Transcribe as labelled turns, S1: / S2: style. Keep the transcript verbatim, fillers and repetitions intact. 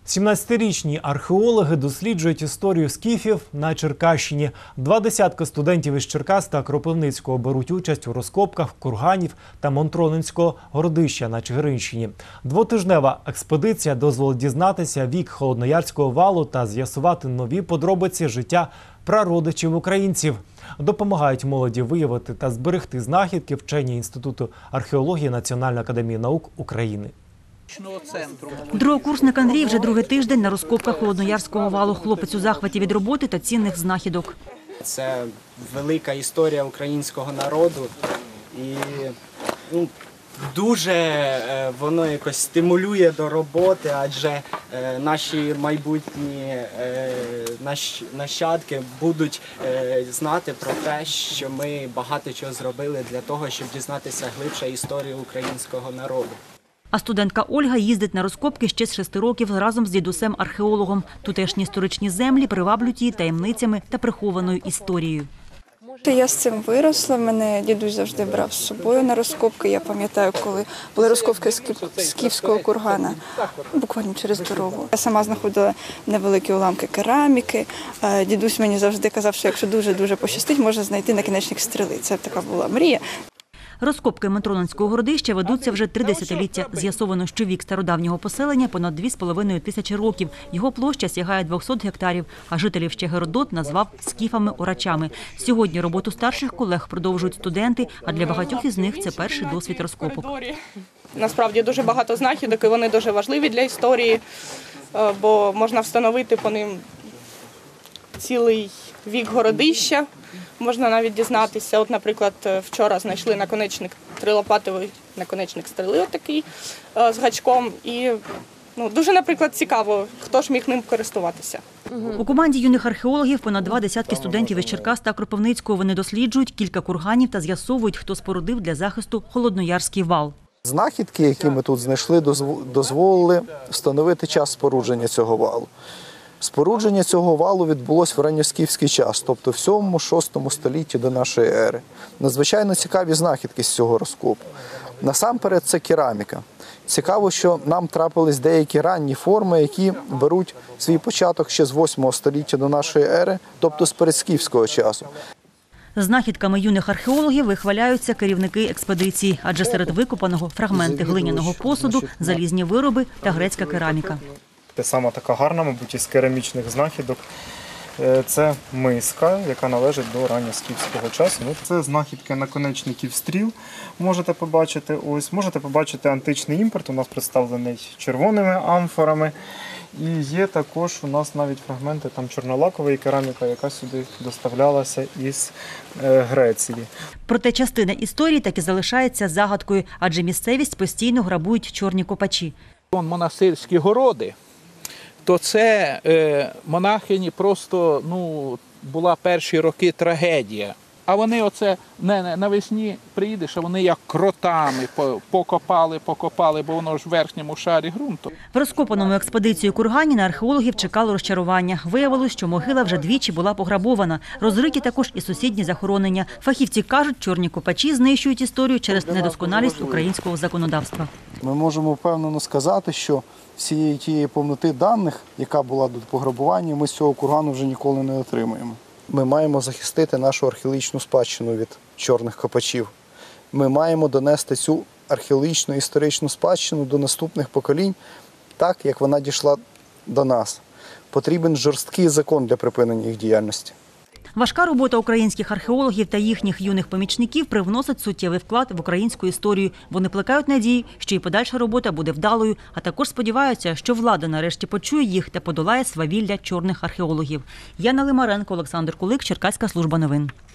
S1: сімнадцятирічні археологи досліджують історію скіфів на Черкащині. Два десятки студентів із Черкас та Кропивницького беруть участь у розкопках курганів та Монтронинського городища на Чигиринщині. Двотижнева експедиція дозволить дізнатися вік Холодноярського валу та з'ясувати нові подробиці життя прародичів українців. Допомагають молоді виявити та зберегти знахідки вчені Інституту археології Національної академії наук України.
S2: Другокурсник Андрій вже другий тиждень на розкопках Холодноярського валу. Хлопець у захваті від роботи та цінних знахідок.
S3: Це велика історія українського народу і ну, дуже е, воно якось стимулює до роботи, адже е, наші майбутні е, нащ, нащадки будуть е, знати про те, що ми багато чого зробили для того, щоб дізнатися глибше історію українського народу.
S2: А студентка Ольга їздить на розкопки ще з шести років разом з дідусем-археологом. Тутешні історичні землі приваблюють її таємницями та прихованою історією.
S4: Я з цим виросла, мене дідусь завжди брав з собою на розкопки. Я пам'ятаю, коли були розкопки скіфського кургана, буквально через дорогу. Я сама знаходила невеликі уламки кераміки. Дідусь мені завжди казав, що якщо дуже-дуже пощастить, можна знайти накінечник стріли. Це така була мрія.
S2: Розкопки Монтронинського городища ведуться вже три десятиліття. З'ясовано, що вік стародавнього поселення – понад дві з половиною тисячі років. Його площа сягає двохсот гектарів, а жителів ще Геродот назвав скіфами-орачами. Сьогодні роботу старших колег продовжують студенти, а для багатьох із них це перший досвід розкопок.
S5: Насправді дуже багато знахідок, і вони дуже важливі для історії, бо можна встановити по ним цілий вік городища. Можна навіть дізнатися, от, наприклад, вчора знайшли наконечник трилопатовий наконечник стріли, отакий, з гачком. І ну, дуже, наприклад, цікаво, хто ж міг ним користуватися.
S2: У команді юних археологів понад два десятки студентів із Черкас та Кропивницького. Вони досліджують кілька курганів та з'ясовують, хто спорудив для захисту Холодноярський вал.
S6: Знахідки, які ми тут знайшли, дозволили встановити час спорудження цього валу. Спорудження цього валу відбулося в ранньоскіфський час, тобто в сьомому-шостому столітті до нашої ери. Надзвичайно цікаві знахідки з цього розкопу. Насамперед це кераміка. Цікаво, що нам трапились деякі ранні форми, які беруть свій початок ще з восьмого століття до нашої ери, тобто з передскіфського часу.
S2: Знахідками юних археологів вихваляються керівники експедиції, адже серед викопаного фрагменти глиняного посуду, залізні вироби та грецька кераміка.
S7: Саме така гарна, мабуть, із керамічних знахідок – це миска, яка належить до ранньоскіфського часу. Це знахідки наконечників стріл, можете побачити. Ось, можете побачити античний імпорт, у нас представлений червоними амфорами. І є також у нас навіть фрагменти там чорнолакової кераміки, яка сюди доставлялася із Греції.
S2: Проте частина історії так і залишається загадкою, адже місцевість постійно грабують чорні копачі.
S8: Монастирські городи. То це е, монахині просто, ну, була перші роки трагедія. А вони оце не, навесні приїдеш, а вони як кротами покопали, покопали, бо воно ж в верхньому шарі ґрунту.
S2: В розкопаному експедицією кургані на археологів чекало розчарування. Виявилось, що могила вже двічі була пограбована. Розриті також і сусідні захоронення. Фахівці кажуть, чорні копачі знищують історію через недосконалість українського законодавства.
S6: Ми можемо впевнено сказати, що всієї тієї повноти даних, яка була до пограбування, ми з цього кургану вже ніколи не отримаємо. Ми маємо захистити нашу археологічну спадщину від чорних копачів. Ми маємо донести цю археологічну історичну спадщину до наступних поколінь так, як вона дійшла до нас. Потрібен жорсткий закон для припинення їх діяльності.
S2: Важка робота українських археологів та їхніх юних помічників привносить суттєвий вклад в українську історію. Вони плекають надії, що і подальша робота буде вдалою, а також сподіваються, що влада нарешті почує їх та подолає свавілля чорних археологів. Яна Лимаренко, Олександр Кулик, Черкаська служба новин.